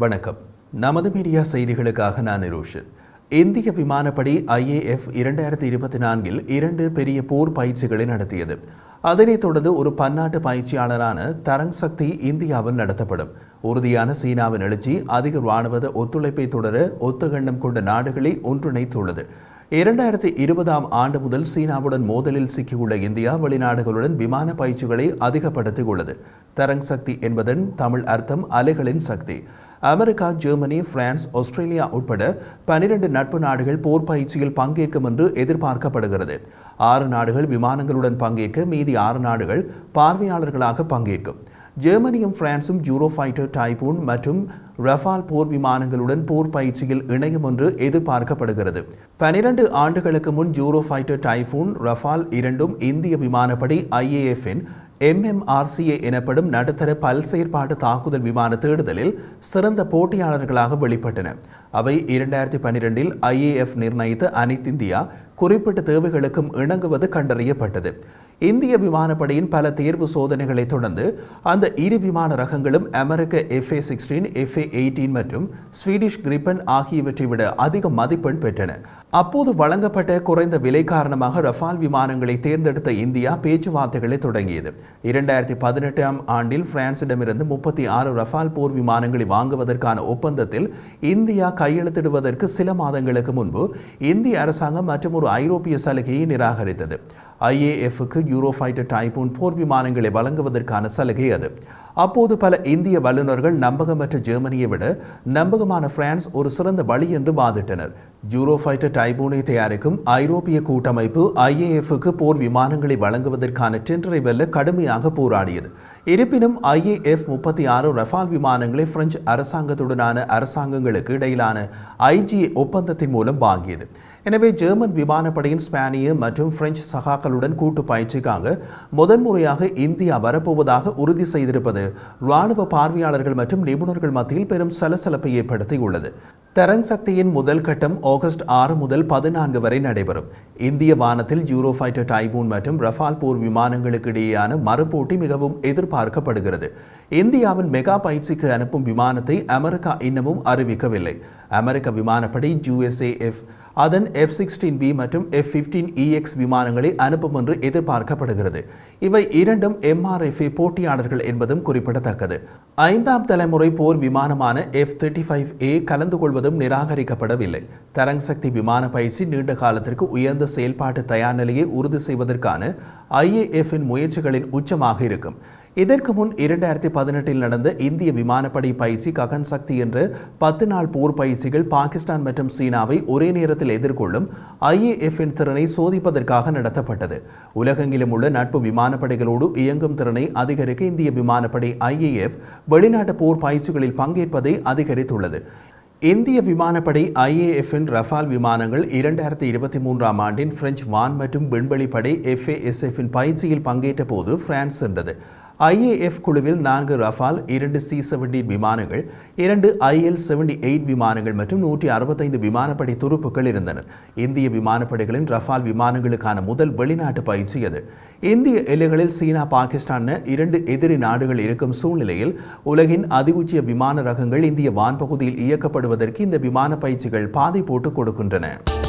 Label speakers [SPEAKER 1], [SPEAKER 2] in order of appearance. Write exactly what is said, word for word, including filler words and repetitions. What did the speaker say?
[SPEAKER 1] வணக்கம். நமது மீடியா செய்திகளுக்காக நான் நிரோஷன். இந்திய விமானப்படை ஐ ஏ எஃப் இரண்டாயிரத்தி இருபத்தி நான்கில் இரண்டு பெரிய போர் பயிற்சிகளை நடத்தியது. அதனைத் தொடர்ந்து ஒரு பன்னாட்டு பயிற்சியாளரான தரங் சக்தி இந்தியாவில் நடத்தப்படும். உறுதியான சீனாவின் எழுச்சி அதிக இராணுவ ஒத்துழைப்பை தொடர ஒத்தகண்டம் கொண்ட நாடுகளை ஒன்றிணைத்துள்ளது. இரண்டாயிரத்தி இருபதாம் ஆண்டு முதல் சீனாவுடன் மோதலில் சிக்கியுள்ள இந்தியா வெளிநாடுகளுடன் விமான பயிற்சிகளை அதிகப்படுத்தியுள்ளது. தரங் சக்தி என்பதன் தமிழ் அர்த்தம் அலைகளின் சக்தி. அமெரிக்கா, ஜெர்மனி, பிரான்ஸ், ஆஸ்திரேலியா உட்பட பனிரண்டு நட்பு நாடுகள் போர் பயிற்சியில் பங்கேற்கும் என்று எதிர்பார்க்கப்படுகிறது. ஆறு நாடுகள் விமானங்களுடன் பங்கேற்க, மீதி ஆறு நாடுகள் பார்வையாளர்களாக பங்கேற்கும். ஜெர்மனியும் பிரான்சும் ஜூரோ ஃபைட்டர், டைபூன் மற்றும் ரஃபால் போர் விமானங்களுடன் போர் பயிற்சியில் இணையும் என்று எதிர்பார்க்கப்படுகிறது. பனிரண்டு ஆண்டுகளுக்கு முன் ஜூரோ ஃபைட்டர், டைபூன், ரஃபால் இரண்டும் இந்திய விமானப்படை ஐ ஏ எஃப்-இன் M M R C A எனப்படும் நடுத்தர பல் செயற்பாட்டு தாக்குதல் விமான தேடுதலில் சிறந்த போட்டியாளர்களாக வெளிப்பட்டன. அவை இரண்டாயிரத்தி பன்னிரெண்டில் ஐ ஏ எஃப் நிர்ணயித்த அனைத்திந்தியா குறிப்பிட்ட தேவைகளுக்கும் இணங்குவது கண்டறியப்பட்டது. இந்திய விமானப்படையின் பல தேர்வு சோதனைகளை தொடர்ந்து அந்த இரு விமான ரகங்களும் அமெரிக்க F A sixteen, F A eighteen மற்றும் ஸ்வீடிஷ் கிரிப்பன் ஆகியவற்றை விட அதிக மதிப்பெண் பெற்றன. அப்போது வழங்கப்பட்ட குறைந்த விலை காரணமாக ரஃபால் விமானங்களை தேர்ந்தெடுத்த இந்தியா பேச்சுவார்த்தைகளை தொடங்கியது. இரண்டாயிரத்தி பதினெட்டாம் ஆண்டில் பிரான்சிடமிருந்து முப்பத்தி ஆறு ரஃபால் போர் விமானங்களை வாங்குவதற்கான ஒப்பந்தத்தில் இந்தியா கையெழுத்திடுவதற்கு சில மாதங்களுக்கு முன்பு இந்திய அரசாங்கம் மற்றும் ஒரு ஐரோப்பிய சலுகையை நிராகரித்தது. ஐ ஏ எஃப்-க்கு யூரோ ஃபைட்டர், டைபூன் போர் விமானங்களை வழங்குவதற்கான சலுகை அது. அப்போது பல இந்திய வல்லுநர்கள் நம்பகமற்ற ஜெர்மனியை விட நம்பகமான பிரான்ஸ் ஒரு சிறந்த வழி என்று வாதிட்டனர். ஜூரோ ஃபைட்டர், டைபூனை தயாரிக்கும் ஐரோப்பிய கூட்டமைப்பு ஐ ஏ எஃப்-க்கு போர் விமானங்களை வழங்குவதற்கான டெண்டரை வெல்ல கடுமையாக போராடியது. இருப்பினும் ஐ ஏ எஃப் முப்பத்தி ஆறு ரஃபால் விமானங்களை பிரெஞ்சு அரசாங்கத்துடனான அரசாங்கங்களுக்கு இடையிலான ஐ ஜி ஏ ஒப்பந்தத்தின் மூலம் வாங்கியது. எனவே ஜெர்மன் விமானப்படையின் ஸ்பானிய மற்றும் பிரெஞ்சு சகாக்களுடன் கூட்டு பயிற்சிக்காக முதன்முறையாக இந்தியா வரப்போவதாக உறுதி செய்திருப்பது இராணுவ பார்வையாளர்கள் மற்றும் நிபுணர்கள் மத்தியில் பெரும் சலசலப்பை ஏற்படுத்தியுள்ளது. தரங் சக்தியின் முதல் கட்டம் ஆகஸ்ட் ஆறு முதல் பதினான்கு வரை நடைபெறும். இந்திய வானத்தில் ஜூரோ ஃபைட்டர், டைபூன் மற்றும் ரஃபால் போர் விமானங்களுக்கு இடையேயான மறுபோட்டி மிகவும் எதிர்பார்க்கப்படுகிறது. இந்தியாவின் மெகா பயிற்சிக்கு அனுப்பும் விமானத்தை அமெரிக்கா இன்னமும் அறிவிக்கவில்லை. அமெரிக்க விமானப்படை யூ எஸ் ஏ எஃப் அதன் எஃப் சிக்ஸ்டீன் பி மற்றும் எஃப் பிப்டீன் இ எக்ஸ் விமானங்களை அனுப்பும் என்று எதிர்பார்க்கப்படுகிறது. இவை இரண்டும் எம் ஆர் எஃப் ஏ போட்டியாளர்கள் என்பதும் குறிப்பிடத்தக்கது. ஐந்தாம் தலைமுறை போர் விமானமான எஃப் தேர்ட்டி ஃபைவ் ஏ கலந்து கொள்வதும் நிராகரிக்கப்படவில்லை. தரங் சக்தி விமான பயிற்சி நீண்ட காலத்திற்கு உயர்ந்த செயல்பாட்டு தயார் நிலையை உறுதி செய்வதற்கான ஐ ஏ எஃப்-இன் முயற்சிகளின் உச்சமாக இருக்கும். இதற்கு முன் இரண்டாயிரத்தி பதினெட்டில் நடந்த இந்திய விமானப்படை பயிற்சி ககன் சக்தி என்ற பத்து நாள் போர் பயிற்சிகள் பாகிஸ்தான் மற்றும் சீனாவை ஒரே நேரத்தில் எதிர்கொள்ளும் ஐ ஏ எஃப்-இன் திறனை சோதிப்பதற்காக நடத்தப்பட்டது. உலகெங்கிலும் உள்ள நட்பு விமானப்படைகளோடு இயங்கும் திறனை அதிகரிக்க இந்திய விமானப்படை ஐ ஏ எஃப் வெளிநாட்டு போர் பயிற்சிகளில் பங்கேற்பதை அதிகரித்துள்ளது. இந்திய விமானப்படை ஐ ஏ எஃப்-இன் ரஃபால் விமானங்கள் இரண்டாயிரத்தி இருபத்தி மூன்றாம் ஆண்டின் பிரெஞ்சு வான் மற்றும் விண்வெளி படை எஃப் ஏ எஸ் எஃப்-இன் பயிற்சியில் பங்கேற்ற போது பிரான்ஸ் சென்றது. ஐ ஏ எஃப் குழுவில் நான்கு ரஃபால், இரண்டு சி செவன்டீன் விமானங்கள், இரண்டு ஐ எல் செவன்டி எயிட் விமானங்கள் மற்றும் நூற்றி அறுபத்தைந்து விமானப்படை துருப்புகள் இருந்தனர். இந்திய விமானப்படைகளின் ரஃபால் விமானங்களுக்கான முதல் வெளிநாட்டு பயிற்சி அது. இந்திய எல்லைகளில் சீனா, பாகிஸ்தான் இரண்டு எதிரி நாடுகள் இருக்கும் சூழ்நிலையில் உலகின் அதிஉச்சிய விமான ரகங்கள் இந்திய வான்பகுதியில் இயக்கப்படுவதற்கு இந்த விமான பயிற்சிகள் பாதை போட்டு கொடுக்கின்றன.